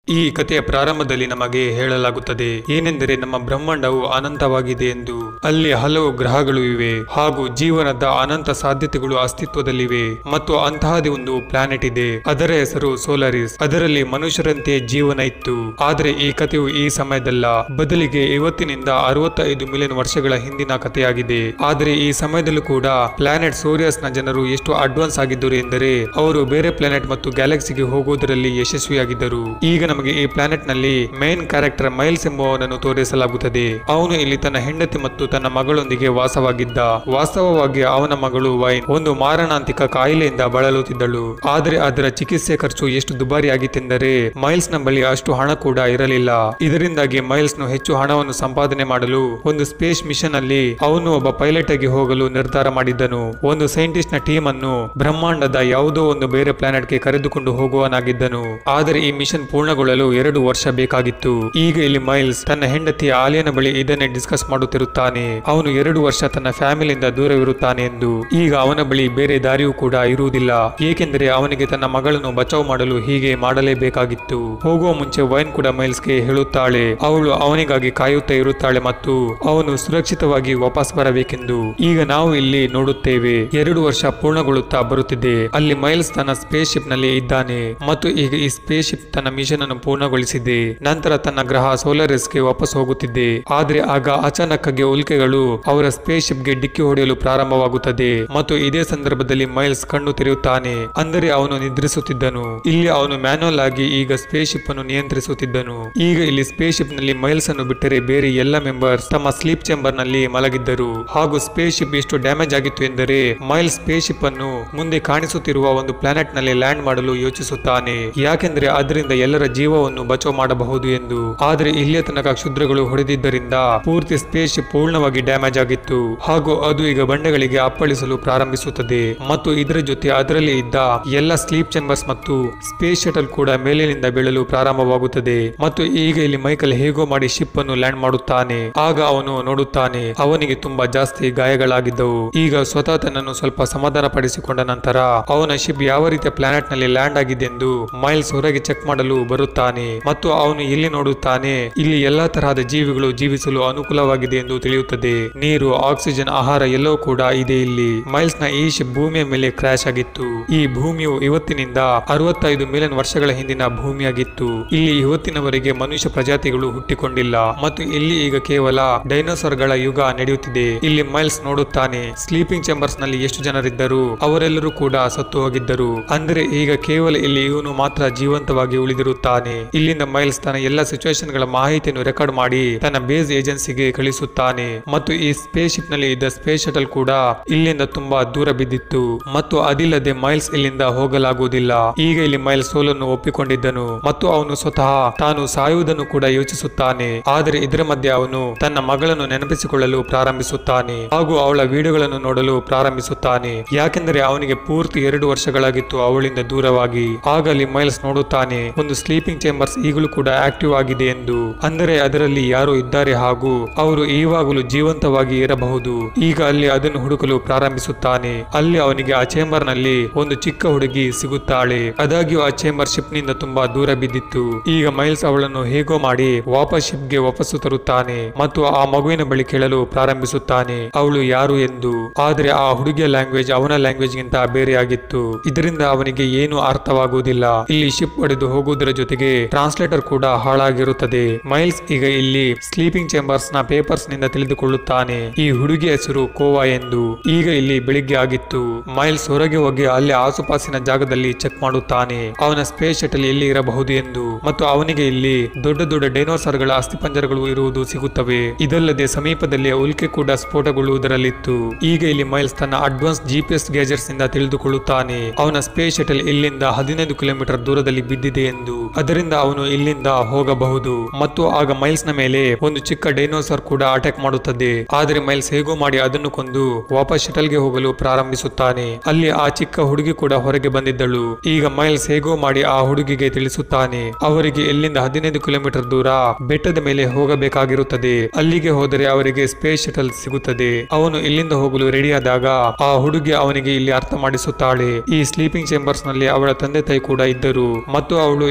ಈ ಕಥೆಯ ಪ್ರಾರಂಭದಲ್ಲಿ ನಮಗೆ ಹೇಳಲಾಗುತ್ತದೆ ಏನೆಂದರೆ ನಮ್ಮ ಬ್ರಹ್ಮಾಂಡವು ಅನಂತವಾಗಿದೆ ಎಂದು. ಅಲ್ಲಿ ಹಲವು ಗ್ರಹಗಳು ಇವೆ ಹಾಗೂ ಜೀವನದ ಅನಂತ ಸಾಧ್ಯತೆಗಳು ಅಸ್ತಿತ್ವದಲ್ಲಿವೆ ಮತ್ತು ಅಂತಹದೇ ಒಂದು ಪ್ಲಾನೆಟ್ ಇದೆ. ಅದರ ಹೆಸರು ಸೋಲಾರಿಸ್. ಅದರಲ್ಲಿ ಮನುಷ್ಯರಂತೆ ಜೀವನ ಇತ್ತು. ಆದರೆ ಈ ಕಥೆಯು ಈ ಸಮಯದಲ್ಲ, ಬದಲಿಗೆ ಇವತ್ತಿನಿಂದ 65 ಮಿಲಿಯನ್ ವರ್ಷಗಳ ಹಿಂದಿನ ಕಥೆಯಾಗಿದೆ. ಆದರೆ ಈ ಸಮಯದಲ್ಲೂ ಕೂಡ ಪ್ಲಾನೆಟ್ ಸೋರಿಯಸ್ ನ ಜನರು ಎಷ್ಟು ಅಡ್ವಾನ್ಸ್ ಆಗಿದ್ದರು ಎಂದರೆ ಅವರು ಬೇರೆ ಪ್ಲಾನೆಟ್ ಮತ್ತು ಗ್ಯಾಲಕ್ಸಿಗೆ ಹೋಗುವುದರಲ್ಲಿ ಯಶಸ್ವಿಯಾಗಿದ್ದರು. ಈಗ ನಮಗೆ ಈ ಪ್ಲಾನೆಟ್ ನಲ್ಲಿ ಮೇನ್ ಕ್ಯಾರೆಕ್ಟರ್ ಮೈಲ್ಸ್ ಎಂಬುವನನ್ನು ತೋರಿಸಲಾಗುತ್ತದೆ. ಅವನು ಇಲ್ಲಿ ತನ್ನ ಹೆಂಡತಿ ಮತ್ತು ತನ್ನ ಮಗಳೊಂದಿಗೆ ವಾಸವಾಗಿದ್ದ. ವಾಸ್ತವವಾಗಿ ಅವನ ಮಗಳು ವೈನ್ ಒಂದು ಮಾರಣಾಂತಿಕ ಕಾಯಿಲೆಯಿಂದ ಬಳಲುತ್ತಿದ್ದಳು. ಆದರೆ ಅದರ ಚಿಕಿತ್ಸೆ ಖರ್ಚು ಎಷ್ಟು ದುಬಾರಿಯಾಗಿತ್ತೆಂದರೆ ಮೈಲ್ಸ್ ನ ಬಳಿ ಅಷ್ಟು ಹಣ ಕೂಡ ಇರಲಿಲ್ಲ. ಇದರಿಂದಾಗಿ ಮೈಲ್ಸ್ ನು ಹೆಚ್ಚು ಹಣವನ್ನು ಸಂಪಾದನೆ ಮಾಡಲು ಒಂದು ಸ್ಪೇಸ್ ಮಿಷನ್ ಅಲ್ಲಿ ಅವನು ಒಬ್ಬ ಪೈಲಟ್ ಆಗಿ ಹೋಗಲು ನಿರ್ಧಾರ ಮಾಡಿದ್ದನು. ಒಂದು ಸೈಂಟಿಸ್ಟ್ ನ ಟೀಮ್ ಅನ್ನು ಬ್ರಹ್ಮಾಂಡದ ಯಾವುದೋ ಒಂದು ಬೇರೆ ಪ್ಲಾನೆಟ್ ಗೆ ಕರೆದುಕೊಂಡು ಹೋಗುವನಾಗಿದ್ದನು. ಆದರೆ ಈ ಮಿಷನ್ ಪೂರ್ಣಗೊಳ್ಳಲು 2 ವರ್ಷ ಬೇಕಾಗಿತ್ತು. ಈಗ ಇಲ್ಲಿ ಮೈಲ್ಸ್ ತನ್ನ ಹೆಂಡತಿ ಆಲಿಯನ ಬಳಿ ಇದನ್ನೇ ಡಿಸ್ಕಸ್ ಮಾಡುತ್ತಿರುತ್ತಾನೆ. ಅವನು 2 ವರ್ಷ ತನ್ನ ಫ್ಯಾಮಿಲಿಯಿಂದ ದೂರವಿರುತ್ತಾನೆ ಎಂದು. ಈಗ ಅವನ ಬಳಿ ಬೇರೆ ದಾರಿಯೂ ಕೂಡ ಇರುವುದಿಲ್ಲ, ಏಕೆಂದರೆ ಅವನಿಗೆ ತನ್ನ ಮಗಳನ್ನು ಬಚಾವ್ ಮಾಡಲು ಹೀಗೆ ಮಾಡಲೇಬೇಕಾಗಿತ್ತು. ಹೋಗುವ ಮುಂಚೆ ವೈನ್ ಕೂಡ ಮೈಲ್ಸ್ ಗೆ ಹೇಳುತ್ತಾಳೆ ಅವಳು ಅವನಿಗಾಗಿ ಕಾಯುತ್ತಾ ಇರುತ್ತಾಳೆ ಮತ್ತು ಅವನು ಸುರಕ್ಷಿತವಾಗಿ ವಾಪಸ್ ಬರಬೇಕೆಂದು. ಈಗ ನಾವು ಇಲ್ಲಿ ನೋಡುತ್ತೇವೆ 2 ವರ್ಷ ಪೂರ್ಣಗೊಳ್ಳುತ್ತಾ ಬರುತ್ತಿದೆ. ಅಲ್ಲಿ ಮೈಲ್ಸ್ ತನ್ನ ಸ್ಪೇಸ್ ಶಿಪ್ ನಲ್ಲಿ ಇದ್ದಾನೆ ಮತ್ತು ಈಗ ಈ ಸ್ಪೇಸ್ ಶಿಪ್ ತನ್ನ ಮಿಷನ್ ಅನ್ನು ಪೂರ್ಣಗೊಳಿಸಿದೆ. ನಂತರ ತನ್ನ ಗ್ರಹ ಸೋಲಾರಿಸ್ ಗೆ ವಾಪಸ್ ಹೋಗುತ್ತಿದೆ. ಆದ್ರೆ ಆಗ ಅಚಾನಕ್ಕಾಗಿ ಉಲ್ಕೆಗಳು ಅವರ ಸ್ಪೇಸ್ ಶಿಪ್ ಗೆ ಡಿಕ್ಕಿ ಹೊಡೆಯಲು ಪ್ರಾರಂಭವಾಗುತ್ತದೆ ಮತ್ತು ಇದೇ ಸಂದರ್ಭದಲ್ಲಿ ಮೈಲ್ಸ್ ಕಣ್ಣು ತೆರೆಯುತ್ತಾನೆ. ಅಂದರೆ ಅವನು ನಿದ್ರಿಸುತ್ತಿದ್ದನು. ಇಲ್ಲಿ ಅವನು ಮ್ಯಾನ್ಯುಯಲ್ ಆಗಿ ಈಗ ಸ್ಪೇಸ್ ಶಿಪ್ ಅನ್ನು ನಿಯಂತ್ರಿಸುತ್ತಿದ್ದನು. ಈಗ ಇಲ್ಲಿ ಸ್ಪೇಸ್ ಶಿಪ್ ನಲ್ಲಿ ಮೈಲ್ಸ್ ಅನ್ನು ಬಿಟ್ಟರೆ ಬೇರೆ ಎಲ್ಲ ಮೆಂಬರ್ಸ್ ತಮ್ಮ ಸ್ಲೀಪ್ ಚೇಂಬರ್ ನಲ್ಲಿ ಮಲಗಿದ್ದರು. ಹಾಗೂ ಸ್ಪೇಸ್ ಶಿಪ್ ಎಷ್ಟು ಡ್ಯಾಮೇಜ್ ಆಗಿತ್ತು ಎಂದರೆ ಮೈಲ್ಸ್ ಸ್ಪೇಸ್ ಶಿಪ್ ಅನ್ನು ಮುಂದೆ ಕಾಣಿಸುತ್ತಿರುವ ಒಂದು ಪ್ಲಾನೆಟ್ ನಲ್ಲಿ ಲ್ಯಾಂಡ್ ಮಾಡಲು ಯೋಚಿಸುತ್ತಾನೆ, ಯಾಕೆಂದ್ರೆ ಅದರಿಂದ ಎಲ್ಲರ ಜೀವವನ್ನು ಬಚಾವ್ ಮಾಡಬಹುದು ಎಂದು. ಆದರೆ ಇಲ್ಲಿಯ ತನಕ ಕ್ಷುದ್ರಗಳು ಹೊಡೆದಿದ್ದರಿಂದ ಪೂರ್ತಿ ಸ್ಪೇಸ್ ಶಿಪ್ ಪೂರ್ಣವಾಗಿ ಡ್ಯಾಮೇಜ್ ಆಗಿತ್ತು ಹಾಗೂ ಅದು ಈಗ ಬಂಡೆಗಳಿಗೆ ಅಪ್ಪಳಿಸಲು ಪ್ರಾರಂಭಿಸುತ್ತದೆ ಮತ್ತು ಇದರ ಜೊತೆ ಅದರಲ್ಲಿ ಇದ್ದ ಎಲ್ಲ ಸ್ಲೀಪ್ ಚೇಂಬರ್ಸ್ ಮತ್ತು ಸ್ಪೇಸ್ ಶಟಲ್ ಕೂಡ ಮೇಲಿನಿಂದ ಬೀಳಲು ಪ್ರಾರಂಭವಾಗುತ್ತದೆ. ಮತ್ತು ಈಗ ಇಲ್ಲಿ ಮೈಕಲ್ ಹೇಗೋ ಮಾಡಿ ಶಿಪ್ ಅನ್ನು ಲ್ಯಾಂಡ್ ಮಾಡುತ್ತಾನೆ. ಆಗ ಅವನು ನೋಡುತ್ತಾನೆ ಅವನಿಗೆ ತುಂಬಾ ಜಾಸ್ತಿ ಗಾಯಗಳಾಗಿದ್ದವು. ಈಗ ಸ್ವತಃ ತನ್ನನ್ನು ಸ್ವಲ್ಪ ಸಮಾಧಾನ ಪಡಿಸಿಕೊಂಡ ನಂತರ ಅವನ ಶಿಪ್ ಯಾವ ರೀತಿಯ ಪ್ಲಾನೆಟ್ ನಲ್ಲಿ ಲ್ಯಾಂಡ್ ಆಗಿದೆ ಎಂದು ಮೈಲ್ಸ್ ಹೊರಗೆ ಚೆಕ್ ಮಾಡಲು ಬರುತ್ತಾನೆ ಮತ್ತು ಅವನು ಇಲ್ಲಿ ನೋಡುತ್ತಾನೆ ಇಲ್ಲಿ ಎಲ್ಲಾ ತರಹದ ಜೀವಿಗಳು ಜೀವಿಸಲು ಅನುಕೂಲವಾಗಿದೆ ಎಂದು ತಿಳಿಯುತ್ತದೆ. ನೀರು, ಆಕ್ಸಿಜನ್, ಆಹಾರ ಎಲ್ಲವೂ ಕೂಡ ಇದೆ ಇಲ್ಲಿ. ಮೈಲ್ಸ್ ನ ಈ ಶಿಪ್ ಭೂಮಿಯ ಮೇಲೆ ಕ್ರಾಶ್ ಆಗಿತ್ತು. ಈ ಭೂಮಿಯು ಇವತ್ತಿನಿಂದ 65 ಮಿಲಿಯನ್ ವರ್ಷಗಳ ಹಿಂದಿನ ಭೂಮಿಯಾಗಿತ್ತು. ಇಲ್ಲಿ ಇವತ್ತಿನವರೆಗೆ ಮನುಷ್ಯ ಪ್ರಜಾತಿಗಳು ಹುಟ್ಟಿಕೊಂಡಿಲ್ಲ ಮತ್ತು ಇಲ್ಲಿ ಈಗ ಕೇವಲ ಡೈನೋಸಾರ್ ಗಳ ಯುಗ ನಡೆಯುತ್ತಿದೆ. ಇಲ್ಲಿ ಮೈಲ್ಸ್ ನೋಡುತ್ತಾನೆ ಸ್ಲೀಪಿಂಗ್ ಚೇಂಬರ್ಸ್ ನಲ್ಲಿ ಎಷ್ಟು ಜನರಿದ್ದರು, ಅವರೆಲ್ಲರೂ ಕೂಡ ಸತ್ತು ಹೋಗಿದ್ದರು. ಅಂದ್ರೆ ಈಗ ಕೇವಲ ಇಲ್ಲಿ ಇವನು ಮಾತ್ರ ಜೀವಂತವಾಗಿ ಉಳಿದಿರುತ್ತಾನೆ. ಇಲ್ಲಿಂದ ಮೈಲ್ಸ್ ತನ್ನ ಎಲ್ಲ ಸಿಚುವೇಶನ್ ಗಳ ಮಾಹಿತಿಯನ್ನು ರೆಕಾರ್ಡ್ ಮಾಡಿ ತನ್ನ ಬೇಸ್ ಏಜೆನ್ಸಿಗೆ ಕಳಿಸುತ್ತಾನೆ ಮತ್ತು ಈ ಸ್ಪೇಸ್ ಶಿಪ್ ನಲ್ಲಿ ಇದ್ದ ಸ್ಪೇಸ್ ಶಟಲ್ ಕೂಡ ಇಲ್ಲಿಂದ ತುಂಬಾ ದೂರ ಬಿದ್ದಿತ್ತು ಮತ್ತು ಅದಿಲ್ಲದೆ ಮೈಲ್ಸ್ ಇಲ್ಲಿಂದ ಹೋಗಲಾಗುವುದಿಲ್ಲ. ಈಗ ಇಲ್ಲಿ ಮೈಲ್ಸ್ ಸೋಲನ್ನು ಒಪ್ಪಿಕೊಂಡಿದ್ದನು ಮತ್ತು ಅವನು ಸ್ವತಃ ತಾನು ಸಾಯುವುದನ್ನು ಕೂಡ ಯೋಚಿಸುತ್ತಾನೆ. ಆದರೆ ಇದರ ಮಧ್ಯೆ ಅವನು ತನ್ನ ಮಗಳನ್ನು ನೆನಪಿಸಿಕೊಳ್ಳಲು ಪ್ರಾರಂಭಿಸುತ್ತಾನೆ ಹಾಗೂ ಅವಳ ವಿಡಿಯೋಗಳನ್ನು ನೋಡಲು ಪ್ರಾರಂಭಿಸುತ್ತಾನೆ, ಯಾಕೆಂದರೆ ಅವನಿಗೆ ಪೂರ್ತಿ 2 ವರ್ಷಗಳಾಗಿತ್ತು ಅವಳಿಂದ ದೂರವಾಗಿ. ಆಗ ಅಲ್ಲಿ ಮೈಲ್ಸ್ ನೋಡುತ್ತಾನೆ ಒಂದು ಸ್ಲೀಪಿಂಗ್ ಚೇಂಬರ್ಸ್ ಈಗಲೂ ಕೂಡ ಆಕ್ಟಿವ್ ಆಗಿದೆ ಎಂದು. ಅಂದರೆ ಅದರಲ್ಲಿ ಯಾರು ಇದ್ದಾರೆ ಹಾಗೂ ಅವರು ಈವಾಗಲೂ ಜೀವಂತವಾಗಿ ಇರಬಹುದು. ಈಗ ಅಲ್ಲಿ ಅದನ್ನು ಹುಡುಕಲು ಪ್ರಾರಂಭಿಸುತ್ತಾನೆ. ಅಲ್ಲಿ ಅವನಿಗೆ ಆ ಚೇಂಬರ್ ನಲ್ಲಿ ಒಂದು ಚಿಕ್ಕ ಹುಡುಗಿ ಸಿಗುತ್ತಾಳೆ. ಆದಾಗ್ಯೂ ಆ ಚೇಂಬರ್ ಶಿಪ್ ನಿಂದ ತುಂಬಾ ದೂರ ಬಿದ್ದಿತ್ತು. ಈಗ ಮೈಲ್ಸ್ ಅವಳನ್ನು ಹೇಗೋ ಮಾಡಿ ವಾಪಸ್ ಶಿಪ್ ಗೆ ವಾಪಸ್ಸು ತರುತ್ತಾನೆ ಮತ್ತು ಆ ಮಗುವಿನ ಬಳಿ ಕೇಳಲು ಪ್ರಾರಂಭಿಸುತ್ತಾನೆ ಅವಳು ಯಾರು ಎಂದು. ಆದರೆ ಆ ಹುಡುಗಿಯ ಲ್ಯಾಂಗ್ವೇಜ್ ಅವನ ಲ್ಯಾಂಗ್ವೇಜ್ ಗಿಂತ ಬೇರೆಯಾಗಿತ್ತು. ಇದರಿಂದ ಅವನಿಗೆ ಏನು ಅರ್ಥವಾಗುವುದಿಲ್ಲ. ಇಲ್ಲಿ ಶಿಪ್ ಒಡೆದು ಹೋಗುವುದರ ಜೊತೆಗೆ ಟ್ರಾನ್ಸ್ಲೇಟರ್ ಕೂಡ ಹಾಳಾಗಿರುತ್ತದೆ. ಮೈಲ್ಸ್ ಈಗ ಇಲ್ಲಿ ಸ್ಲೀಪಿಂಗ್ ಚೇಂಬರ್ಸ್ ನ ಪೇಪರ್ಸ್ ನಿಂದ ತಿಳಿದುಕೊಳ್ಳುತ್ತಾನೆ ಈ ಹುಡುಗಿಯ ಹೆಸರು ಕೋವಾ ಎಂದು. ಈಗ ಇಲ್ಲಿ ಬೆಳಿಗ್ಗೆ ಆಗಿತ್ತು. ಮೈಲ್ಸ್ ಹೊರಗೆ ಹೋಗಿ ಅಲ್ಲಿ ಆಸುಪಾಸಿನ ಜಾಗದಲ್ಲಿ ಚೆಕ್ ಮಾಡುತ್ತಾನೆ ಅವನ ಸ್ಪೇಸ್ ಶಟಲ್ ಎಲ್ಲಿ ಇರಬಹುದು ಎಂದು ಮತ್ತು ಅವನಿಗೆ ಇಲ್ಲಿ ದೊಡ್ಡ ದೊಡ್ಡ ಡೈನೋಸಾರ್ ಗಳ ಅಸ್ಥಿಪಂಜರಗಳು ಇರುವುದು ಸಿಗುತ್ತವೆ. ಇದಲ್ಲದೆ ಸಮೀಪದಲ್ಲಿ ಉಲ್ಕೆ ಕೂಡ ಸ್ಫೋಟಗೊಳ್ಳುವುದರಲ್ಲಿತ್ತು. ಈಗ ಇಲ್ಲಿ ಮೈಲ್ಸ್ ತನ್ನ ಅಡ್ವಾನ್ಸ್ GPS ಗ್ಯಾಜೆಟ್ಸ್ ನಿಂದ ತಿಳಿದುಕೊಳ್ಳುತ್ತಾನೆ ಅವನ ಸ್ಪೇಸ್ ಶಟಲ್ ಇಲ್ಲಿಂದ 15 ಕಿಲೋಮೀಟರ್ ದೂರದಲ್ಲಿ ಬಿದ್ದಿದೆ ಎಂದು. ಅದರಿಂದ ಅವನು ಇಲ್ಲಿಂದ ಹೋಗಬಹುದು ಮತ್ತು ಆಗ ಮೈಲ್ಸ್ ನ ಮೇಲೆ ಒಂದು ಚಿಕ್ಕ ಡೈನೋಸಾರ್ ಕೂಡ ಅಟ್ಯಾಕ್ ಮಾಡುತ್ತದೆ. ಆದರೆ ಮೈಲ್ಸ್ ಹೇಗೋ ಮಾಡಿ ಅದನ್ನು ಕೊಂದು ವಾಪಸ್ ಶಟಲ್ ಗೆ ಹೋಗಲು ಪ್ರಾರಂಭಿಸುತ್ತಾನೆ. ಅಲ್ಲಿ ಆ ಚಿಕ್ಕ ಹುಡುಗಿ ಕೂಡ ಹೊರಗೆ ಬಂದಿದ್ದಳು. ಈಗ ಮೈಲ್ಸ್ ಹೇಗೋ ಮಾಡಿ ಆ ಹುಡುಗಿಗೆ ತಿಳಿಸುತ್ತಾನೆ ಅವರಿಗೆ ಇಲ್ಲಿಂದ 15 ಕಿಲೋಮೀಟರ್ ದೂರ ಬೆಟ್ಟದ ಮೇಲೆ ಹೋಗಬೇಕಾಗಿರುತ್ತದೆ. ಅಲ್ಲಿಗೆ ಹೋದರೆ ಅವರಿಗೆ ಸ್ಪೇಸ್ ಶಟಲ್ ಸಿಗುತ್ತದೆ. ಅವನು ಇಲ್ಲಿಂದ ಹೋಗಲು ರೆಡಿಯಾದಾಗ ಆ ಹುಡುಗಿ ಅವನಿಗೆ ಇಲ್ಲಿ ಅರ್ಥ ಮಾಡಿಸುತ್ತಾಳೆ ಈ ಸ್ಲೀಪಿಂಗ್ ಚೇಂಬರ್ಸ್ ನಲ್ಲಿ ಅವಳ ತಂದೆ ತಾಯಿ ಕೂಡ ಇದ್ದರು ಮತ್ತು ಅವಳು ಈಗ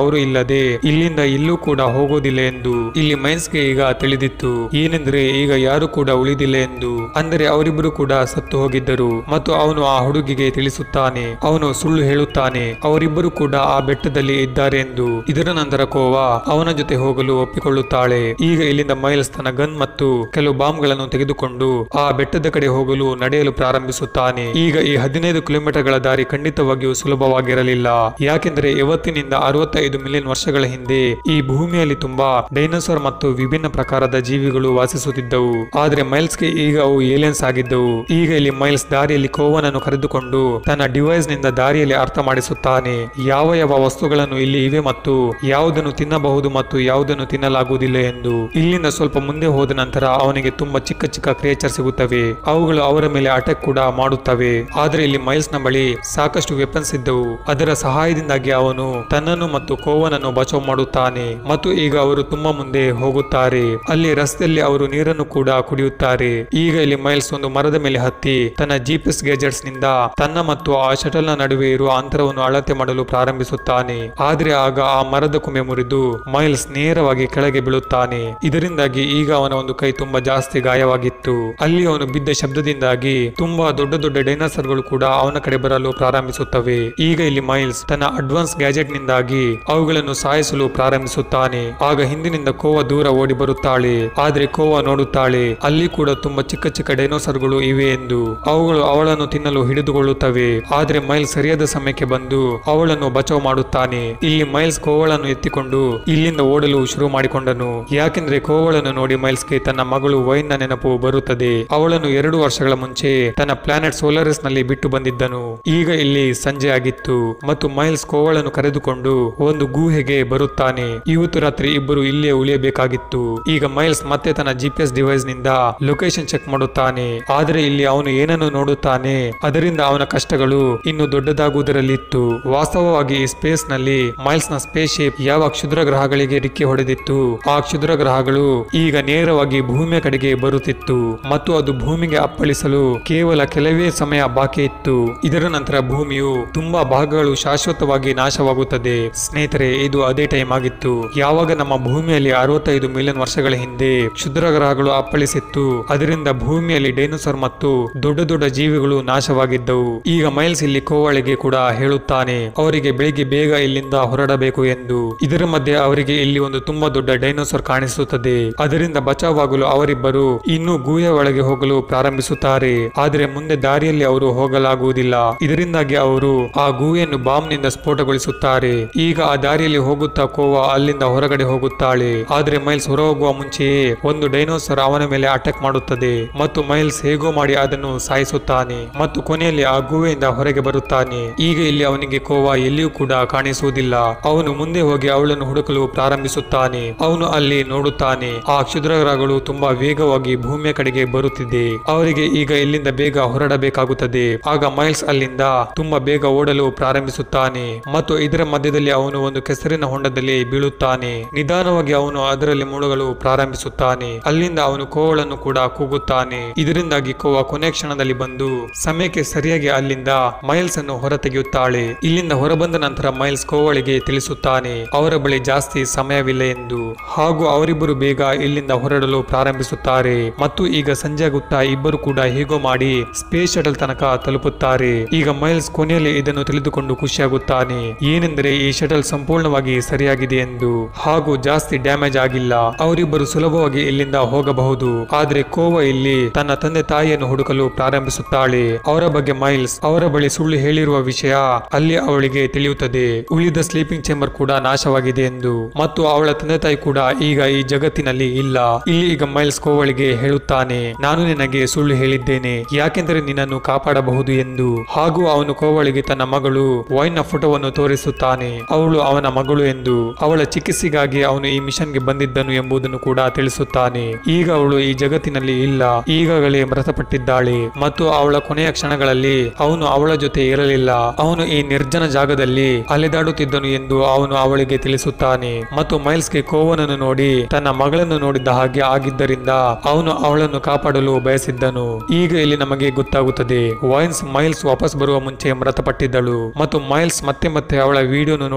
ಅವರು ಇಲ್ಲದೆ ಇಲ್ಲಿಂದ ಎಲ್ಲೂ ಕೂಡ ಹೋಗೋದಿಲ್ಲ ಎಂದು ಇಲ್ಲಿ ಮೈಲ್ಸ್ಗೆ ಈಗ ತಿಳಿದಿತ್ತು. ಏನೆಂದ್ರೆ ಈಗ ಯಾರು ಕೂಡ ಉಳಿದಿಲ್ಲ ಎಂದು. ಅಂದರೆ ಅವರಿಬ್ಬರು ಕೂಡ ಸತ್ತು ಹೋಗಿದ್ದರು. ಮತ್ತು ಅವನು ಆ ಹುಡುಗಿಗೆ ತಿಳಿಸುತ್ತಾನೆ, ಅವನು ಸುಳ್ಳು ಹೇಳುತ್ತಾನೆ, ಅವರಿಬ್ಬರು ಕೂಡ ಆ ಬೆಟ್ಟದಲ್ಲಿ ಇದ್ದಾರೆ ಎಂದು. ಇದರ ನಂತರ ಕೋವಾ ಅವನ ಜೊತೆ ಹೋಗಲು ಒಪ್ಪಿಕೊಳ್ಳುತ್ತಾಳೆ. ಈಗ ಇಲ್ಲಿಂದ ಮೈಲ್ಸ್ ತನ್ನ ಗನ್ ಮತ್ತು ಕೆಲವು ಬಾಂಬ್ಗಳನ್ನು ತೆಗೆದುಕೊಂಡು ಆ ಬೆಟ್ಟದ ಕಡೆ ಹೋಗಲು ನಡೆಯಲು ಪ್ರಾರಂಭಿಸುತ್ತಾನೆ. ಈಗ ಈ 15 ಕಿಲೋಮೀಟರ್ಗಳ ದಾರಿ ಖಂಡಿತವಾಗಿಯೂ ಸುಲಭವಾಗಿರಲಿಲ್ಲ. ಯಾಕೆಂದರೆ ಇವತ್ತಿನಿಂದ 65 ಮಿಲಿಯನ್ ವರ್ಷಗಳ ಹಿಂದೆ ಈ ಭೂಮಿಯಲ್ಲಿ ತುಂಬಾ ಡೈನೋಸಾರ್ ಮತ್ತು ವಿಭಿನ್ನ ಪ್ರಕಾರದ ಜೀವಿಗಳು ವಾಸಿಸುತ್ತಿದ್ದವು. ಆದ್ರೆ ಮೈಲ್ಸ್ಗೆ ಈಗ ಅವು ಏಲಿಯನ್ಸ್ ಆಗಿದ್ದವು. ಈಗ ಇಲ್ಲಿ ಮೈಲ್ಸ್ ದಾರಿಯಲ್ಲಿ ಕೋವನನ್ನು ಕರೆದುಕೊಂಡು ತನ್ನ ಡಿವೈಸ್ ನಿಂದ ದಾರಿಯಲ್ಲಿ ಅರ್ಥ ಮಾಡಿಸುತ್ತಾನೆ ಯಾವ ಯಾವ ವಸ್ತುಗಳನ್ನು ಇಲ್ಲಿ ಇವೆ ಮತ್ತು ಯಾವುದನ್ನು ತಿನ್ನಬಹುದು ಮತ್ತು ಯಾವುದನ್ನು ತಿನ್ನಲಾಗುವುದಿಲ್ಲ ಎಂದು. ಇಲ್ಲಿಂದ ಸ್ವಲ್ಪ ಮುಂದೆ ಹೋದ ನಂತರ ಅವನಿಗೆ ತುಂಬಾ ಚಿಕ್ಕ ಚಿಕ್ಕ ಕ್ರಿಯೇಚರ್ ಸಿಗುತ್ತವೆ. ಅವುಗಳು ಅವರ ಮೇಲೆ ಅಟ್ಯಾಕ್ ಕೂಡ ಮಾಡುತ್ತವೆ. ಆದ್ರೆ ಇಲ್ಲಿ ಮೈಲ್ಸ್ ನ ಬಳಿ ಸಾಕಷ್ಟು ವೆಪನ್ಸ್ ಇದ್ದವು. ಅದರ ಸಹಾಯದಿಂದಾಗಿ ಅವನು ತನ್ನನ್ನು ಮತ್ತು ಕೋವನನ್ನು ಬಚಾವ್ ಮಾಡುತ್ತಾನೆ. ಮತ್ತು ಈಗ ಅವರು ತುಂಬಾ ಮುಂದೆ ಹೋಗುತ್ತಾರೆ. ಅಲ್ಲಿ ರಸ್ತೆಯಲ್ಲಿ ಅವರು ನೀರನ್ನು ಕೂಡ ಕುಡಿಯುತ್ತಾರೆ. ಈಗ ಇಲ್ಲಿ ಮೈಲ್ಸ್ ಒಂದು ಮರದ ಮೇಲೆ ಹತ್ತಿ ತನ್ನ GPS ಗ್ಯಾಜೆಟ್ಸ್ ನಿಂದ ತನ್ನ ಮತ್ತು ಆ ಶಟಲ್ ನ ನಡುವೆ ಇರುವ ಅಂತರವನ್ನು ಅಳತೆ ಮಾಡಲು ಪ್ರಾರಂಭಿಸುತ್ತಾನೆ. ಆದ್ರೆ ಆಗ ಆ ಮರದ ಕೊಂಬೆ ಮುರಿದು ಮೈಲ್ಸ್ ನೇರವಾಗಿ ಕೆಳಗೆ ಬೀಳುತ್ತಾನೆ. ಇದರಿಂದಾಗಿ ಈಗ ಅವನ ಒಂದು ಕೈ ತುಂಬಾ ಜಾಸ್ತಿ ಗಾಯವಾಗಿತ್ತು. ಅಲ್ಲಿ ಅವನು ಬಿದ್ದ ಶಬ್ದದಿಂದಾಗಿ ತುಂಬಾ ದೊಡ್ಡ ದೊಡ್ಡ ಡೈನೋಸಾರ್ಗಳು ಕೂಡ ಅವನ ಕಡೆ ಬರಲು ಪ್ರಾರಂಭಿಸುತ್ತವೆ. ಈಗ ಇಲ್ಲಿ ಮೈಲ್ಸ್ ತನ್ನ ಅಡ್ವಾನ್ಸ್ ಗ್ಯಾಜೆಟ್ ನಿಂದಾಗಿ ಅವುಗಳನ್ನು ಸಾಯಿಸಲು ಪ್ರಾರಂಭಿಸುತ್ತಾನೆ. ಆಗ ಹಿಂದಿನಿಂದ ಕೋವಾ ದೂರ ಓಡಿ ಬರುತ್ತಾಳೆ. ಆದ್ರೆ ಕೋವಾ ನೋಡುತ್ತಾಳೆ ಅಲ್ಲಿ ಕೂಡ ತುಂಬಾ ಚಿಕ್ಕ ಚಿಕ್ಕ ಡೈನೋಸಾರ್ಗಳು ಇವೆ ಎಂದು. ಅವುಗಳು ಅವಳನ್ನು ತಿನ್ನಲು ಹಿಡಿದುಕೊಳ್ಳುತ್ತವೆ. ಆದ್ರೆ ಮೈಲ್ಸ್ ಸರಿಯಾದ ಸಮಯಕ್ಕೆ ಬಂದು ಅವಳನ್ನು ಬಚಾವ್ ಮಾಡುತ್ತಾನೆ. ಇಲ್ಲಿ ಮೈಲ್ಸ್ ಕೋವಳನ್ನು ಎತ್ತಿಕೊಂಡು ಇಲ್ಲಿಂದ ಓಡಲು ಶುರು ಮಾಡಿಕೊಂಡನು. ಯಾಕೆಂದ್ರೆ ಕೋವಳನ್ನು ನೋಡಿ ಮೈಲ್ಸ್ಗೆ ತನ್ನ ಮಗಳು ವೈನ್ ನ ನೆನಪು ಬರುತ್ತದೆ. ಅವಳನ್ನು 2 ವರ್ಷಗಳ ಮುಂಚೆ ತನ್ನ ಪ್ಲಾನೆಟ್ ಸೋಲಾರಿಸ್ ನಲ್ಲಿ ಬಿಟ್ಟು ಬಂದಿದ್ದನು. ಈಗ ಇಲ್ಲಿ ಸಂಜೆ ಆಗಿತ್ತು ಮತ್ತು ಮೈಲ್ಸ್ ಕೋವಳನ್ನು ಕರೆದುಕೊಂಡು ಒಂದು ಗುಹೆಗೆ ಬರುತ್ತಾನೆ. ಇವತ್ತು ರಾತ್ರಿ ಇಬ್ಬರು ಇಲ್ಲೇ ಉಳಿಯಬೇಕಾಗಿತ್ತು. ಈಗ ಮೈಲ್ಸ್ ಮತ್ತೆ ತನ್ನ GPS ಡಿವೈಸ್ ನಿಂದ ಲೊಕೇಶನ್ ಚೆಕ್ ಮಾಡುತ್ತಾನೆ. ಆದ್ರೆ ಇಲ್ಲಿ ಅವನು ಏನನ್ನು ನೋಡುತ್ತಾನೆ ಅದರಿಂದ ಅವನ ಕಷ್ಟಗಳು ಇನ್ನು ದೊಡ್ಡದಾಗುವುದರಲ್ಲಿತ್ತು. ವಾಸ್ತವವಾಗಿ ಈ ಸ್ಪೇಸ್ ನಲ್ಲಿ ಮೈಲ್ಸ್ ನ ಸ್ಪೇಸ್ ಶಿಪ್ ಯಾವ ಕ್ಷುದ್ರ ಗ್ರಹಗಳಿಗೆ ಡಿಕ್ಕಿ ಹೊಡೆದಿತ್ತು ಆ ಕ್ಷುದ್ರ ಗ್ರಹಗಳು ಈಗ ನೇರವಾಗಿ ಭೂಮಿಯ ಕಡೆಗೆ ಬರುತ್ತಿತ್ತು ಮತ್ತು ಅದು ಭೂಮಿಗೆ ಅಪ್ಪಳಿಸಲು ಕೇವಲ ಕೆಲವೇ ಸಮಯ ಬಾಕಿ ಇತ್ತು. ಇದರ ನಂತರ ಭೂಮಿಯು ತುಂಬಾ ಭಾಗಗಳು ಶಾಶ್ವತವಾಗಿ ನಾಶವಾಗುತ್ತದೆ. ಸ್ನೇಹಿತರೆ, ಇದು ಅದೇ ಟೈಮ್ ಆಗಿತ್ತು ಯಾವಾಗ ನಮ್ಮ ಭೂಮಿಯಲ್ಲಿ 65 ಮಿಲಿಯನ್ ವರ್ಷಗಳ ಹಿಂದೆ ಕ್ಷುದ್ರ ಗ್ರಹಗಳು ಅಪ್ಪಳಿಸಿತ್ತು. ಅದರಿಂದ ಭೂಮಿಯಲ್ಲಿ ಡೈನೋಸಾರ್ ಮತ್ತು ದೊಡ್ಡ ದೊಡ್ಡ ಜೀವಿಗಳು ನಾಶವಾಗಿದ್ದವು. ಈಗ ಮೈಲ್ಸ್ ಇಲ್ಲಿ ಕೋವಳಿಗೆ ಕೂಡ ಹೇಳುತ್ತಾನೆ ಅವರಿಗೆ ಬೆಳಿಗ್ಗೆ ಬೇಗ ಇಲ್ಲಿಂದ ಹೊರಡಬೇಕು ಎಂದು. ಇದರ ಮಧ್ಯೆ ಅವರಿಗೆ ಇಲ್ಲಿ ಒಂದು ತುಂಬಾ ದೊಡ್ಡ ಡೈನೋಸಾರ್ ಕಾಣಿಸುತ್ತದೆ. ಅದರಿಂದ ಬಚಾವಾಗಲು ಅವರಿಬ್ಬರು ಇನ್ನೂ ಗುಹೆಯ ಒಳಗೆ ಹೋಗಲು ಪ್ರಾರಂಭಿಸುತ್ತಾರೆ. ಆದರೆ ಮುಂದೆ ದಾರಿಯಲ್ಲಿ ಅವರು ಹೋಗಲಾಗುವುದಿಲ್ಲ. ಇದರಿಂದಾಗಿ ಅವರು ಆ ಗುಹೆಯನ್ನು ಬಾಂಬ್ ನಿಂದ ಸ್ಫೋಟಗೊಳಿಸುತ್ತಾರೆ. ಈಗ ಆ ದಾರಿಯಲ್ಲಿ ಹೋಗುತ್ತಾ ಕೋವಾ ಅಲ್ಲಿಂದ ಹೊರಗಡೆ ಹೋಗುತ್ತಾಳೆ. ಆದ್ರೆ ಮೈಲ್ಸ್ ಹೊರಹೋಗುವ ಮುಂಚೆಯೇ ಒಂದು ಡೈನೋಸಾರ್ ಅವನ ಮೇಲೆ ಅಟ್ಯಾಕ್ ಮಾಡುತ್ತದೆ ಮತ್ತು ಮೈಲ್ಸ್ ಹೇಗೋ ಮಾಡಿ ಅದನ್ನು ಸಾಯಿಸುತ್ತಾನೆ ಮತ್ತು ಕೊನೆಯಲ್ಲಿ ಆ ಗುಹೆಯಿಂದ ಹೊರಗೆ ಬರುತ್ತಾನೆ. ಈಗ ಇಲ್ಲಿ ಅವನಿಗೆ ಕೋವಾ ಎಲ್ಲಿಯೂ ಕೂಡ ಕಾಣಿಸುವುದಿಲ್ಲ. ಅವನು ಮುಂದೆ ಹೋಗಿ ಅವಳನ್ನು ಹುಡುಕಲು ಪ್ರಾರಂಭಿಸುತ್ತಾನೆ. ಅವನು ಅಲ್ಲಿ ನೋಡುತ್ತಾನೆ ಆ ಕ್ಷುದ್ರಗ್ರಹಗಳು ತುಂಬಾ ವೇಗವಾಗಿ ಭೂಮಿಯ ಕಡೆಗೆ ಬರುತ್ತಿದೆ. ಅವರಿಗೆ ಈಗ ಇಲ್ಲಿಂದ ಬೇಗ ಹೊರಡಬೇಕಾಗುತ್ತದೆ. ಆಗ ಮೈಲ್ಸ್ ಅಲ್ಲಿಂದ ತುಂಬಾ ಬೇಗ ಓಡಲು ಪ್ರಾರಂಭಿಸುತ್ತಾನೆ ಮತ್ತು ಇದರ ಮಧ್ಯದಲ್ಲಿ ಅವನು ಒಂದು ಕೆಸರಿನ ಹೊಂಡದಲ್ಲಿ ಬೀಳುತ್ತಾನೆ. ನಿಧಾನವಾಗಿ ಅವನು ಅದರಲ್ಲಿ ಮುಳುಗಲು ಪ್ರಾರಂಭಿಸುತ್ತಾನೆ. ಅಲ್ಲಿಂದ ಅವನು ಕೋವಳನ್ನು ಕೂಡ ಕೂಗುತ್ತಾನೆ. ಇದರಿಂದಾಗಿ ಕೋವಾ ಕೊನೆ ಕ್ಷಣದಲ್ಲಿ ಬಂದು ಸಮಯಕ್ಕೆ ಸರಿಯಾಗಿ ಅಲ್ಲಿಂದ ಮೈಲ್ಸ್ ಅನ್ನು ಹೊರತೆಗೆಯುತ್ತಾಳೆ. ಇಲ್ಲಿಂದ ಹೊರಬಂದ ನಂತರ ಮೈಲ್ಸ್ ಕೋವಳಿಗೆ ತಿಳಿಸುತ್ತಾನೆ ಅವರ ಬಳಿ ಜಾಸ್ತಿ ಸಮಯವಿಲ್ಲ ಎಂದು. ಹಾಗೂ ಅವರಿಬ್ಬರು ಬೇಗ ಇಲ್ಲಿಂದ ಹೊರಡಲು ಪ್ರಾರಂಭಿಸುತ್ತಾರೆ ಮತ್ತು ಈಗ ಸಂಜೆ ಆಗುತ್ತಾ ಇಬ್ಬರು ಕೂಡ ಹೇಗೋ ಮಾಡಿ ಸ್ಪೇಸ್ ಶಟಲ್ ತನಕ ತಲುಪುತ್ತಾರೆ. ಈಗ ಮೈಲ್ಸ್ ಕೊನೆಯಲ್ಲಿ ಇದನ್ನು ತಿಳಿದುಕೊಂಡು ಖುಷಿಯಾಗುತ್ತಾನೆ. ಏನೆಂದರೆ ಈ ಶಟಲ್ ಸಂಪೂರ್ಣವಾಗಿ ಸರಿಯಾಗಿದೆ ಎಂದು ಹಾಗೂ ಜಾಸ್ತಿ ಡ್ಯಾಮೇಜ್ ಆಗಿಲ್ಲ. ಅವರಿಬ್ಬರು ಸುಲಭವಾಗಿ ಇಲ್ಲಿಂದ ಹೋಗಬಹುದು. ಆದ್ರೆ ಕೋವಾ ಇಲ್ಲಿ ತನ್ನ ತಂದೆ ತಾಯಿಯನ್ನು ಹುಡುಕಲು ಪ್ರಾರಂಭಿಸುತ್ತಾಳೆ. ಅವರ ಬಗ್ಗೆ ಮೈಲ್ಸ್ ಅವರ ಬಳಿ ಸುಳ್ಳು ಹೇಳಿರುವ ವಿಷಯ ಅಲ್ಲಿ ಅವಳಿಗೆ ತಿಳಿಯುತ್ತದೆ. ಉಳಿದ ಸ್ಲೀಪಿಂಗ್ ಚೇಂಬರ್ ಕೂಡ ನಾಶವಾಗಿದೆ ಎಂದು ಮತ್ತು ಅವಳ ತಂದೆ ತಾಯಿ ಕೂಡ ಈಗ ಈ ಜಗತ್ತಿನಲ್ಲಿ ಇಲ್ಲ. ಇಲ್ಲಿ ಈಗ ಮೈಲ್ಸ್ ಕೋವಳಿಗೆ ಹೇಳುತ್ತಾನೆ ನಾನು ನಿನಗೆ ಸುಳ್ಳು ಹೇಳಿದ್ದೇನೆ ಯಾಕೆಂದರೆ ನಿನ್ನನ್ನು ಕಾಪಾಡಬಹುದು ಎಂದು. ಹಾಗೂ ಅವನು ಕೋವಳಿಗೆ ತನ್ನ ಮಗಳು ವೈನ್ ನ ಫೋಟೋವನ್ನು ತೋರಿಸುತ್ತಾನೆ. ಅವಳು ಅವನ ಮಗಳು ಎಂದು, ಅವಳ ಚಿಕಿತ್ಸೆಗಾಗಿ ಅವನು ಈ ಮಿಷನ್ಗೆ ಬಂದಿದ್ದನು ಎಂಬುದನ್ನು ಕೂಡ ತಿಳಿಸುತ್ತಾನೆ. ಈಗ ಅವಳು ಈ ಜಗತ್ತಿನಲ್ಲಿ ಇಲ್ಲ, ಈಗಾಗಲೇ ಮೃತಪಟ್ಟಿದ್ದಾಳೆ ಮತ್ತು ಅವಳ ಕೊನೆಯ ಕ್ಷಣಗಳಲ್ಲಿ ಅವನು ಅವಳ ಜೊತೆ ಇರಲಿಲ್ಲ. ಅವನು ಈ ನಿರ್ಜನ ಜಾಗದಲ್ಲಿ ಅಲೆದಾಡುತ್ತಿದ್ದನು ಎಂದು ಅವನು ಅವಳಿಗೆ ತಿಳಿಸುತ್ತಾನೆ. ಮತ್ತು ಮೈಲ್ಸ್ಗೆ ಕೋವನನ್ನು ನೋಡಿ ತನ್ನ ಮಗಳನ್ನು ನೋಡಿದ್ದ ಹಾಗೆ ಆಗಿದ್ದರಿಂದ ಅವನು ಅವಳನ್ನು ಕಾಪಾಡಲು ಬಯಸಿದ್ದನು. ಈಗ ಇಲ್ಲಿ ನಮಗೆ ಗೊತ್ತಾಗುತ್ತದೆ ಮೈಲ್ಸ್ ವಾಪಸ್ ಬರುವ ಮುಂಚೆ ಮೃತಪಟ್ಟಿದ್ದಳು ಮತ್ತು ಮೈಲ್ಸ್ ಮತ್ತೆ ಮತ್ತೆ ಅವಳ ವಿಡಿಯೋನು ನೋಡುತ್ತಿದ್ದನು.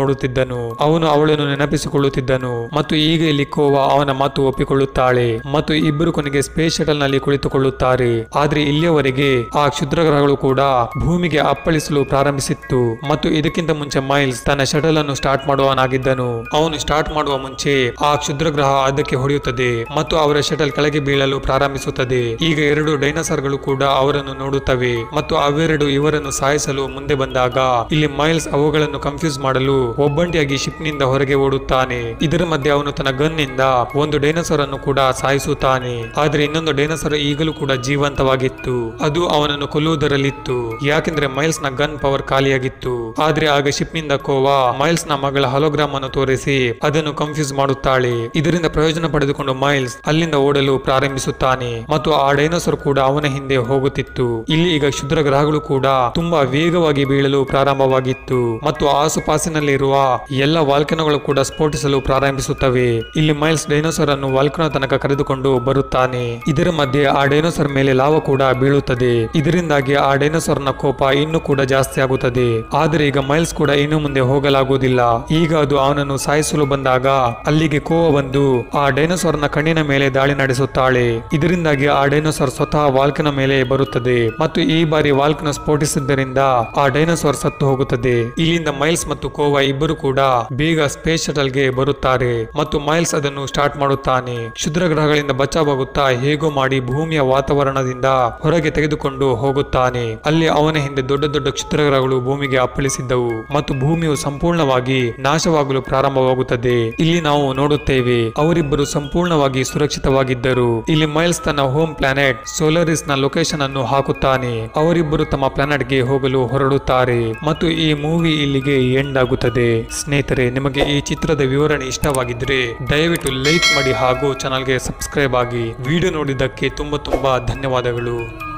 ಮಾಡುತ್ತಿದ್ದನು. ಅವನು ಅವಳನ್ನು ನೆನಪಿಸಿಕೊಳ್ಳುತ್ತಿದ್ದನು ಮತ್ತು ಈಗ ಇಲ್ಲಿ ಕೋವಾ ಅವನ ಮಾತು ಒಪ್ಪಿಕೊಳ್ಳುತ್ತಾಳೆ ಮತ್ತು ಇಬ್ಬರು ಕೊನೆಗೆ ಸ್ಪೇಸ್ ಶಟಲ್ ನಲ್ಲಿ ಕುಳಿತುಕೊಳ್ಳುತ್ತಾರೆ. ಆದ್ರೆ ಇಲ್ಲಿಯವರೆಗೆ ಆ ಕ್ಷುದ್ರ ಗ್ರಹಗಳು ಕೂಡ ಭೂಮಿಗೆ ಅಪ್ಪಳಿಸಲು ಪ್ರಾರಂಭಿಸಿತ್ತು ಮತ್ತು ಇದಕ್ಕಿಂತ ಮುಂಚೆ ಮೈಲ್ಸ್ ತನ್ನ ಶಟಲ್ ಅನ್ನು ಸ್ಟಾರ್ಟ್ ಮಾಡುವನಾಗಿದ್ದನು. ಅವನು ಸ್ಟಾರ್ಟ್ ಮಾಡುವ ಮುಂಚೆ ಆ ಕ್ಷುದ್ರ ಗ್ರಹ ಅದಕ್ಕೆ ಹೊಡೆಯುತ್ತದೆ ಮತ್ತು ಅವರ ಶಟಲ್ ಕೆಳಗೆ ಬೀಳಲು ಪ್ರಾರಂಭಿಸುತ್ತದೆ. ಈಗ ಎರಡು ಡೈನೋಸಾರ್ಗಳು ಕೂಡ ಅವರನ್ನು ನೋಡುತ್ತವೆ ಮತ್ತು ಅವೆರಡು ಇವರನ್ನು ಸಾಯಿಸಲು ಮುಂದೆ ಬಂದಾಗ ಇಲ್ಲಿ ಮೈಲ್ಸ್ ಅವುಗಳನ್ನು ಕನ್ಫ್ಯೂಸ್ ಮಾಡಲು ಒಬ್ಬಂಟಿಯಾಗಿ ಶಿಪ್ ನಿಂದ ಹೊರಗೆ ಓಡುತ್ತಾನೆ. ಇದರ ಮಧ್ಯೆ ಅವನು ತನ್ನ ಗನ್ ನಿಂದ ಒಂದು ಡೈನೋಸಾರ್ ಅನ್ನು ಕೂಡ ಸಾಯಿಸುತ್ತಾನೆ. ಆದ್ರೆ ಇನ್ನೊಂದು ಡೈನೋಸಾರ್ ಈಗಲೂ ಕೂಡ ಜೀವಂತವಾಗಿತ್ತು. ಅದು ಅವನನ್ನು ಕೊಲ್ಲುವುದರಲ್ಲಿತ್ತು, ಯಾಕೆಂದ್ರೆ ಮೈಲ್ಸ್ ನ ಗನ್ ಪವರ್ ಖಾಲಿಯಾಗಿತ್ತು. ಆದ್ರೆ ಆಗ ಶಿಪ್ ನಿಂದ ಕೋವಾ ಮೈಲ್ಸ್ ನ ಮಗಳ ಹಲೋಗ್ರಾಮ್ ಅನ್ನು ತೋರಿಸಿ ಅದನ್ನು ಕನ್ಫ್ಯೂಸ್ ಮಾಡುತ್ತಾಳೆ. ಇದರಿಂದ ಪ್ರಯೋಜನ ಪಡೆದುಕೊಂಡು ಮೈಲ್ಸ್ ಅಲ್ಲಿಂದ ಓಡಲು ಪ್ರಾರಂಭಿಸುತ್ತಾನೆ ಮತ್ತು ಆ ಡೈನೋಸಾರ್ ಕೂಡ ಅವನ ಹಿಂದೆ ಹೋಗುತ್ತಿತ್ತು. ಇಲ್ಲಿ ಈಗ ಕ್ಷುದ್ರ ಗ್ರಹಗಳು ಕೂಡ ತುಂಬಾ ವೇಗವಾಗಿ ಬೀಳಲು ಪ್ರಾರಂಭವಾಗಿತ್ತು ಮತ್ತು ಆಸುಪಾಸಿನಲ್ಲಿರುವ ಎಲ್ಲ ವಾಲ್ಕನೋಗಳು ಕೂಡ ಸ್ಫೋಟಿಸಲು ಪ್ರಾರಂಭಿಸುತ್ತವೆ. ಇಲ್ಲಿ ಮೈಲ್ಸ್ ಡೈನೋಸಾರ್ ಅನ್ನು ವಾಲ್ಕನೋ ತನಕ ಕರೆದುಕೊಂಡು ಬರುತ್ತಾನೆ. ಇದರ ಮಧ್ಯೆ ಆ ಡೈನೋಸಾರ್ ಮೇಲೆ ಲಾವ ಕೂಡ ಬೀಳುತ್ತದೆ. ಇದರಿಂದಾಗಿ ಆ ಡೈನೋಸಾರ್ ನ ಕೋಪ ಇನ್ನೂ ಕೂಡ ಜಾಸ್ತಿ ಆಗುತ್ತದೆ. ಆದರೆ ಈಗ ಮೈಲ್ಸ್ ಕೂಡ ಇನ್ನು ಮುಂದೆ ಹೋಗಲಾಗುವುದಿಲ್ಲ. ಈಗ ಅದು ಅವನನ್ನು ಸಾಯಿಸಲು ಬಂದಾಗ ಅಲ್ಲಿಗೆ ಕೋವ ಬಂದು ಆ ಡೈನೋಸಾರ್ ನ ಕಣ್ಣಿನ ಮೇಲೆ ದಾಳಿ ನಡೆಸುತ್ತಾಳೆ. ಇದರಿಂದಾಗಿ ಆ ಡೈನೋಸಾರ್ ಸ್ವತಃ ವಾಲ್ಕನ ಮೇಲೆ ಬರುತ್ತದೆ ಮತ್ತು ಈ ಬಾರಿ ವಾಲ್ಕನ ಸ್ಫೋಟಿಸಿದ್ದರಿಂದ ಆ ಡೈನೋಸಾರ್ ಸತ್ತು ಹೋಗುತ್ತದೆ. ಇಲ್ಲಿಂದ ಮೈಲ್ಸ್ ಮತ್ತು ಕೋವಾ ಇಬ್ಬರು ಕೂಡ ಬೇಗ ಸ್ಪೇಸ್ ಶಟಲ್ ಗೆ ಬರುತ್ತಾರೆ ಮತ್ತು ಮೈಲ್ಸ್ ಅದನ್ನು ಸ್ಟಾರ್ಟ್ ಮಾಡುತ್ತಾನೆ. ಕ್ಷುದ್ರ ಗ್ರಹಗಳಿಂದ ಬಚಾವಾಗುತ್ತಾ ಹೇಗೋ ಮಾಡಿ ಭೂಮಿಯ ವಾತಾವರಣದಿಂದ ಹೊರಗೆ ತೆಗೆದುಕೊಂಡು ಹೋಗುತ್ತಾನೆ. ಅಲ್ಲಿ ಅವನ ಹಿಂದೆ ದೊಡ್ಡ ದೊಡ್ಡ ಕ್ಷುದ್ರ ಗ್ರಹಗಳು ಭೂಮಿಗೆ ಅಪ್ಪಳಿಸಿದ್ದವು ಮತ್ತು ಭೂಮಿಯು ಸಂಪೂರ್ಣವಾಗಿ ನಾಶವಾಗಲು ಪ್ರಾರಂಭವಾಗುತ್ತದೆ. ಇಲ್ಲಿ ನಾವು ನೋಡುತ್ತೇವೆ ಅವರಿಬ್ಬರು ಸಂಪೂರ್ಣವಾಗಿ ಸುರಕ್ಷಿತವಾಗಿದ್ದರು. ಇಲ್ಲಿ ಮೈಲ್ಸ್ ತನ್ನ ಹೋಮ್ ಪ್ಲಾನೆಟ್ ಸೋಲಾರಿಸ್ ನ ಲೊಕೇಶನ್ ಅನ್ನು ಹಾಕುತ್ತಾನೆ. ಅವರಿಬ್ಬರು ತಮ್ಮ ಪ್ಲಾನೆಟ್ ಗೆ ಹೋಗಲು ಹೊರಡುತ್ತಾರೆ ಮತ್ತು ಈ ಮೂವಿ ಇಲ್ಲಿಗೆ ಎಂಡ್ ಆಗುತ್ತದೆ. ಸ್ನೇಹಿತರೆ, ನಿಮಗೆ ಈ ಚಿತ್ರದ ವಿವರಣೆ ಇಷ್ಟವಾಗಿದ್ರೆ ದಯವಿಟ್ಟು ಲೈಕ್ ಮಾಡಿ ಹಾಗೂ ಚಾನಲ್ಗೆ ಸಬ್ಸ್ಕ್ರೈಬ್ ಆಗಿ. ವಿಡಿಯೋ ನೋಡಿದ್ದಕ್ಕೆ ತುಂಬಾ ಧನ್ಯವಾದಗಳು.